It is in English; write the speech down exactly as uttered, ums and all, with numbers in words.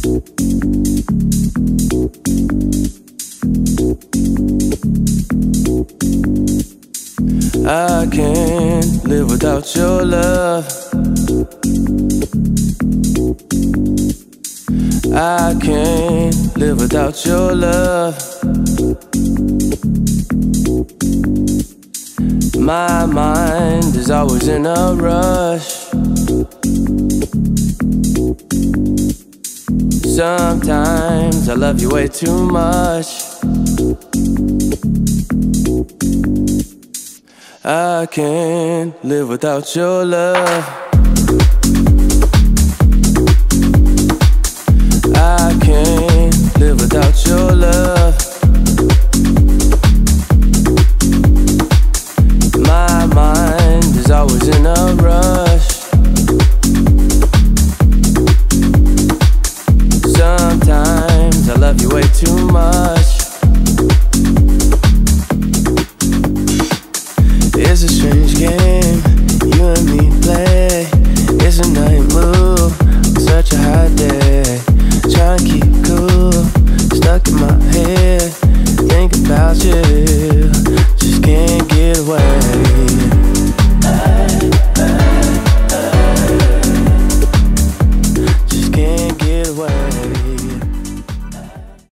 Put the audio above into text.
I can't live without your love. I can't live without your love. My mind is always in a rush. Sometimes I love you way too much. I can't live without your love. I can't live without your love. My mind is always in a rush. Sometimes I love you way too much. It's a strange game you and me play. It's a night move, such a hot day.